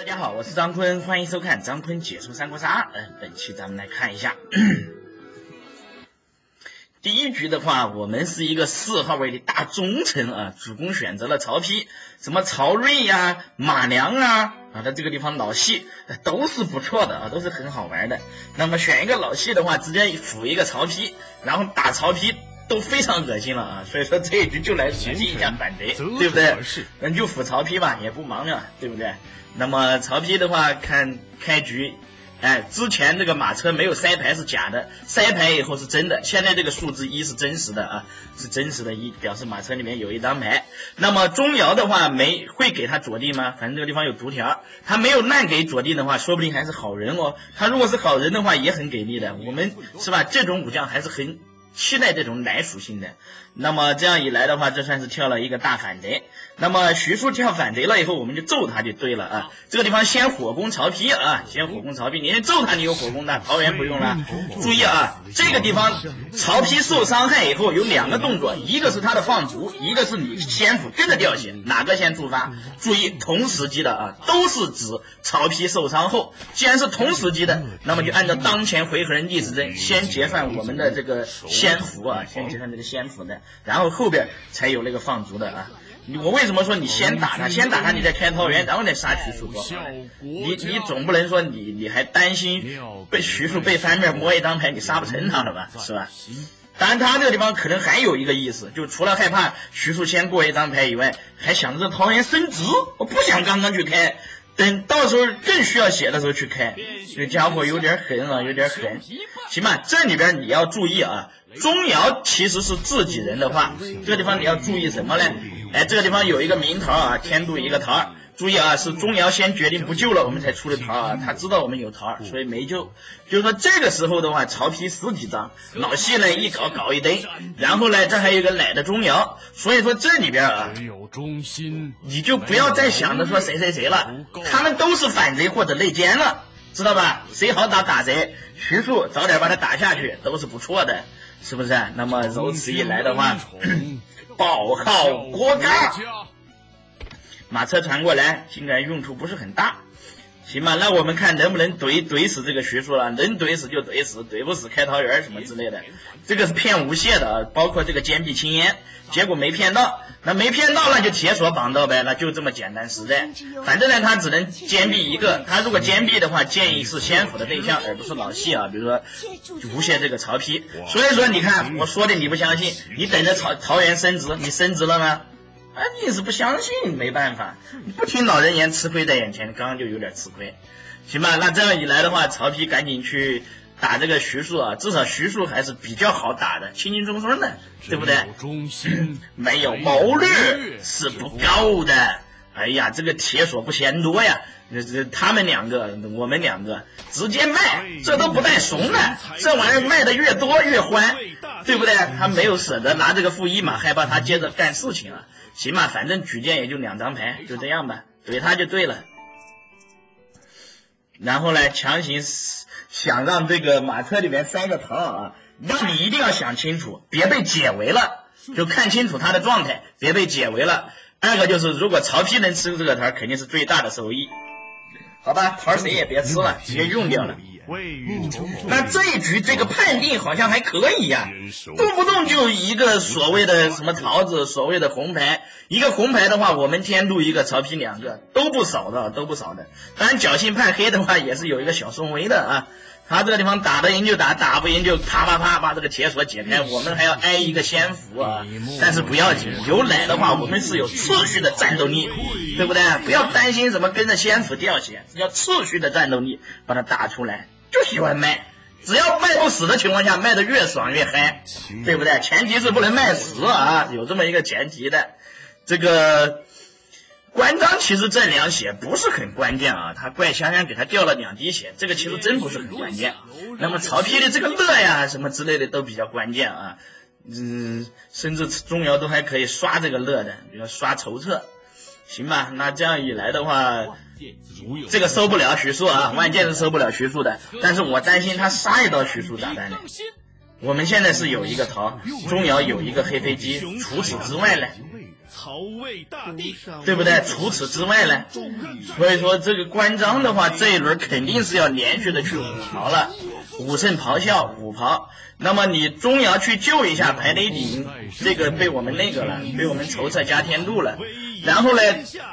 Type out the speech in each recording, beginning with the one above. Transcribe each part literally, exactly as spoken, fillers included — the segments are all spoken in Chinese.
大家好，我是张坤，欢迎收看张坤解说三国杀。呃，本期咱们来看一下第一局的话，我们是一个四号位的大忠臣啊，主攻选择了曹丕，什么曹睿呀、啊、马良啊啊，在这个地方老戏都是不错的啊，都是很好玩的。那么选一个老戏的话，直接辅一个曹丕，然后打曹丕都非常恶心了啊，所以说这一局就来恶心一下反贼，对不对？嗯，就辅曹丕吧，也不忙了，对不对？那么曹丕的话，看开局，哎，之前这个马车没有塞牌是假的，塞牌以后是真的，现在这个数字一是真实的啊，是真实的一，表示马车里面有一张牌。那么钟繇的话没会给他左地吗？反正这个地方有读条，他没有乱给左地的话，说不定还是好人哦。他如果是好人的话，也很给力的。我们是吧？这种武将还是很期待这种奶属性的。那么这样一来的话，这算是跳了一个大反贼。那么徐庶跳反贼了以后，我们就揍他就对了啊。这个地方先火攻曹丕啊，先火攻曹丕，你先揍他，你有火攻的，桃园不用了。注意啊，这个地方曹丕受伤害以后有两个动作，一个是他的放卒，一个是你先府跟着掉血，哪个先触发？注意同时机的啊，都是指曹丕受伤后。既然是同时机的，那么就按照当前回合人历史针，先结算我们的这个先符啊，先结算这个先符的，然后后边才有那个放卒的啊。我为什么说你先打他，先打他，你再开桃园，然后再杀徐庶多好？你你总不能说你你还担心被徐庶被翻面摸一张牌，你杀不成他了吧，是吧？当然他这个地方可能还有一个意思，就除了害怕徐庶先过一张牌以外，还想着这桃园升值，我不想刚刚去开，等到时候更需要血的时候去开。这家伙有点狠啊，有点狠。行吧，这里边你要注意啊，钟繇其实是自己人的话，这个地方你要注意什么呢？哎，这个地方有一个明桃啊，天度一个桃。注意啊，是钟繇先决定不救了，我们才出的桃啊。他知道我们有桃，所以没救。就是说这个时候的话，曹丕十几张，老戏呢一搞搞一堆，然后呢这还有一个奶的钟繇，所以说这里边啊，你就不要再想着说谁谁谁了，他们都是反贼或者内奸了，知道吧？谁好打打谁，徐庶早点把他打下去都是不错的，是不是？那么如此一来的话，报号国家。马车传过来，竟然用处不是很大，行吧？那我们看能不能怼怼死这个徐庶了，能怼死就怼死，怼不死开桃园什么之类的。这个是骗无懈的啊，包括这个坚壁清烟，结果没骗到，那没骗到那就铁锁绑到呗，那就这么简单实在。反正呢，他只能坚壁一个，他如果坚壁的话，建议是先府的对象，而不是老戏啊，比如说无懈这个曹丕。所以说你看我说的你不相信，你等着曹桃园升值，你升值了吗？啊，你是不相信，没办法，你不听老人言，吃亏在眼前，刚刚就有点吃亏，行吧？那这样一来的话，曹丕赶紧去打这个徐庶啊，至少徐庶还是比较好打的，轻轻松松的，对不对？没有谋略是不够的。哎呀，这个铁锁不嫌多呀，这他们两个，我们两个直接卖，这都不带怂的，这玩意儿卖的越多越欢，对不对？他没有舍得拿这个负一嘛，害怕他接着干事情了。行吧，反正举荐也就两张牌，就这样吧，怼他就对了。然后呢，强行想让这个马车里面塞个桃啊，让你一定要想清楚，别被解围了，就看清楚他的状态，别被解围了。二个就是，如果曹丕能吃这个桃，肯定是最大的收益。好吧，桃谁也别吃了，直接用掉了。那这一局这个判定好像还可以呀、啊，动不动就一个所谓的什么桃子，所谓的红牌，一个红牌的话，我们天度一个，曹丕两个，都不少的，都不少的。当然侥幸判黑的话，也是有一个小宋威的啊。他这个地方打得赢就打，打不赢就啪啪啪把这个铁锁解开，我们还要挨一个先符啊。但是不要紧，有奶的话，我们是有次序的战斗力，对不对？不要担心什么跟着先符掉血，要次序的战斗力把它打出来。就喜欢卖，只要卖不死的情况下，卖的越爽越嗨，对不对？前提是不能卖死啊，有这么一个前提的。这个关张其实这两血不是很关键啊，他怪香香给他掉了两滴血，这个其实真不是很关键。那么曹丕的这个乐呀什么之类的都比较关键啊，嗯，甚至钟繇都还可以刷这个乐的，比如刷筹策，行吧？那这样一来的话，这个收不了徐庶啊，万箭是收不了徐庶的，但是我担心他杀一刀徐庶咋办呢？我们现在是有一个桃，钟繇有一个黑飞机，除此之外呢， 曹魏大帝， 对不对？除此之外呢，所以说这个关张的话，这一轮肯定是要连续的去五刨了，五胜咆哮五刨。那么你钟繇去救一下排雷鼎，这个被我们那个了，被我们筹策加天度了。然后呢，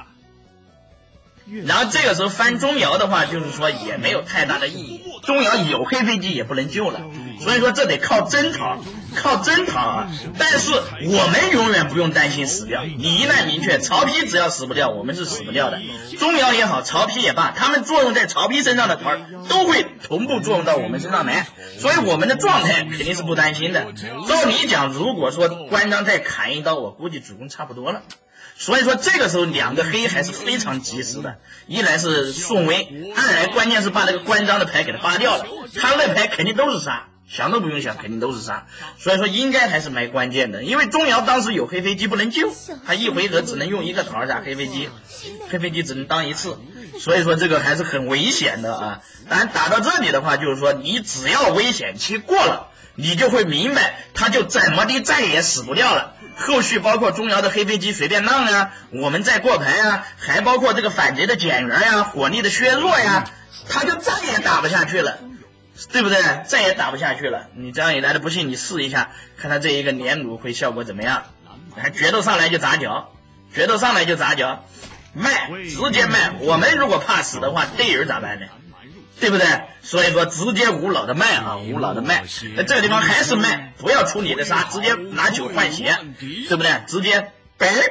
然后这个时候翻钟繇的话，就是说也没有太大的意义。钟繇有黑飞机也不能救了，所以说这得靠征讨，靠征讨啊！但是我们永远不用担心死掉，你一旦明确曹丕只要死不掉，我们是死不掉的。钟繇也好，曹丕也罢，他们作用在曹丕身上的团儿都会同步作用到我们身上来，所以我们的状态肯定是不担心的。照你讲，如果说关张再砍一刀，我估计主公差不多了。所以说这个时候两个黑还是非常及时的，一来是宋威，二来关键是把那个关张的牌给他扒掉了，他那牌肯定都是杀，想都不用想，肯定都是杀。所以说应该还是蛮关键的，因为钟繇当时有黑飞机不能救，他一回合只能用一个桃杀黑飞机，黑飞机只能当一次，所以说这个还是很危险的啊。当然打到这里的话，就是说你只要危险期过了，你就会明白他就怎么的再也死不掉了。后续包括钟繇的黑飞机随便浪啊，我们再过牌啊，还包括这个反贼的减员呀、火力的削弱呀，他就再也打不下去了，对不对？再也打不下去了。你这样一来的不信你试一下，看他这一个连弩会效果怎么样。决斗上来就砸脚，决斗上来就砸脚，卖直接卖。我们如果怕死的话，队友咋办呢？对不对？所以说直接无脑的卖啊，无脑的卖。那这个地方还是卖，不要出你的杀，直接拿酒换血，对不对？直接本儿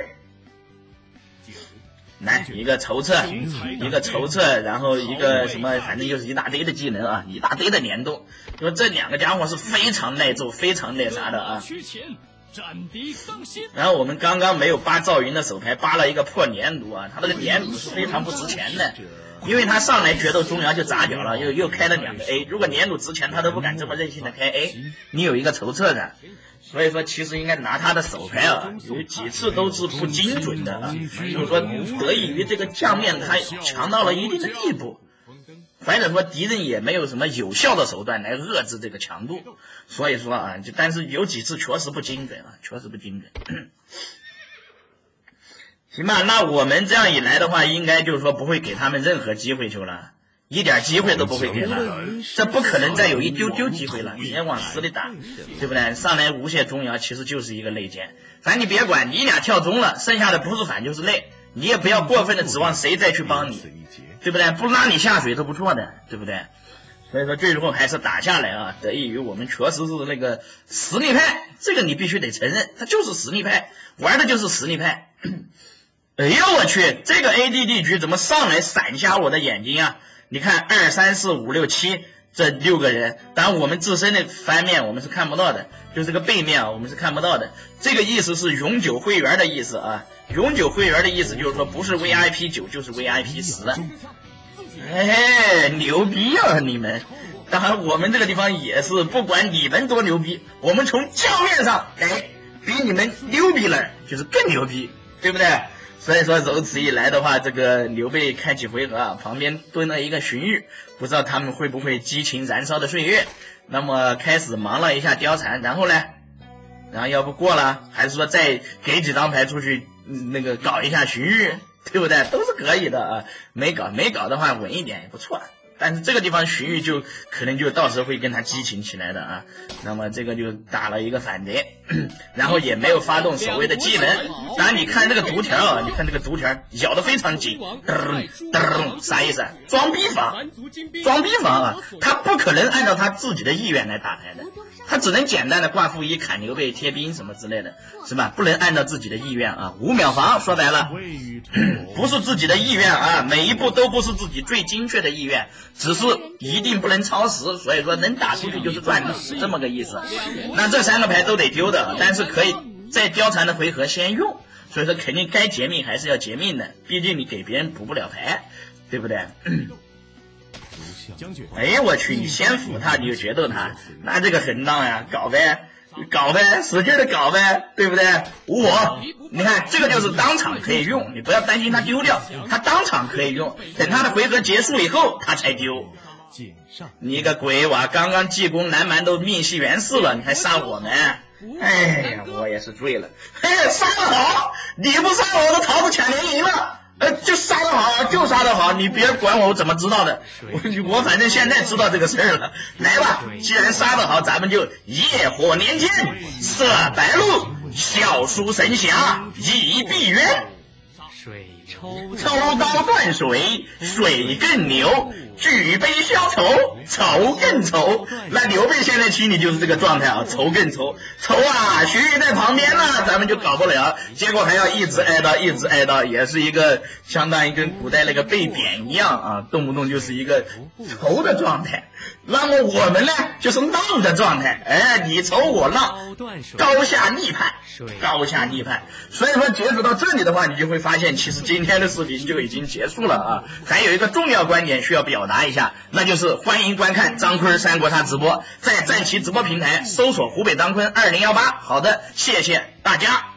来一个筹策，一个筹策，然后一个什么，反正就是一大堆的技能啊，一大堆的联动。说这两个家伙是非常耐揍，非常那啥的啊。然后我们刚刚没有扒赵云的手牌，扒了一个破连弩啊，他那个连弩是非常不值钱的。因为他上来决斗钟繇就砸脚了，又又开了两个 A， 如果连弩值钱他都不敢这么任性的开 A， 你有一个筹策的，所以说其实应该拿他的手牌啊，有几次都是不精准的啊，就是说得益于这个将面他强到了一定的地步，或者说敌人也没有什么有效的手段来遏制这个强度，所以说啊，就但是有几次确实不精准啊，确实不精准。行吧，那我们这样一来的话，应该就是说不会给他们任何机会去了，一点机会都不会给了，这不可能再有一丢丢机会了，你也往死里打，对不对？上来无懈钟繇其实就是一个内奸，反正你别管，你俩跳中了，剩下的不是反就是内，你也不要过分的指望谁再去帮你，对不对？不拉你下水都不错的，对不对？所以说最后还是打下来啊，得益于我们确实是那个实力派，这个你必须得承认，他就是实力派，玩的就是实力派。哎呦我去，这个 A D 地局怎么上来闪瞎我的眼睛啊？你看二三四五六七这六个人，当然我们自身的翻面我们是看不到的，就这个背面啊我们是看不到的。这个意思是永久会员的意思啊，永久会员的意思就是说不是 V I P 九就是 V I P 十。哎，牛逼啊你们！当然我们这个地方也是，不管你们多牛逼，我们从将面上哎比你们牛逼了，就是更牛逼，对不对？所以说如此一来的话，这个刘备开几回合啊，旁边蹲了一个荀彧，不知道他们会不会激情燃烧的岁月。那么开始忙了一下貂蝉，然后呢，然后要不过了，还是说再给几张牌出去，嗯、那个搞一下荀彧，对不对？都是可以的啊。没搞没搞的话稳一点也不错。但是这个地方荀彧就可能就到时候会跟他激情起来的啊，那么这个就打了一个反贼，然后也没有发动所谓的技能。当然你看这个读条啊，你看这个读条咬得非常紧，噔噔，啥意思？装逼房，装逼房啊！他不可能按照他自己的意愿来打牌的，他只能简单的挂负一砍刘备贴兵什么之类的，是吧？不能按照自己的意愿啊。五秒房说白了，不是自己的意愿啊，每一步都不是自己最精确的意愿。只是一定不能超时，所以说能打出去就是赚的，是这么个意思。那这三个牌都得丢的，但是可以在貂蝉的回合先用，所以说肯定该劫命还是要劫命的，毕竟你给别人补不了牌，对不对？哎我去，你先辅他，你就决斗他，那这个很浪呀，搞呗。搞呗，使劲的搞呗，对不对？我，你看这个就是当场可以用，你不要担心他丢掉，他当场可以用，等他的回合结束以后他才丢。你个鬼娃，刚刚济公南蛮都命系元氏了，你还杀我们？ 哎呀，我也是醉了。嘿，杀得好！你不杀我，都桃子抢连赢了。呃，就杀得好，就杀得好，你别管我怎么知道的，我我反正现在知道这个事儿了。来吧，既然杀得好，咱们就夜火年间，射白鹿，笑书神侠，倚碧鸳。 水抽抽刀断水，水更流；举杯消愁，愁更愁。那刘备现在心里就是这个状态啊，愁更愁，愁啊！徐峪在旁边了，咱们就搞不了，结果还要一直挨刀，一直挨刀，也是一个相当于跟古代那个被贬一样啊，动不动就是一个愁的状态。那么我们呢，就是浪的状态，哎，你愁我浪，高下立判，高下立判。所以说，截止到这里的话，你就会发现，其实今天的视频就已经结束了啊。还有一个重要观点需要表达一下，那就是欢迎观看张坤三国杀直播，在战旗直播平台搜索湖北张坤二零一八。好的，谢谢大家。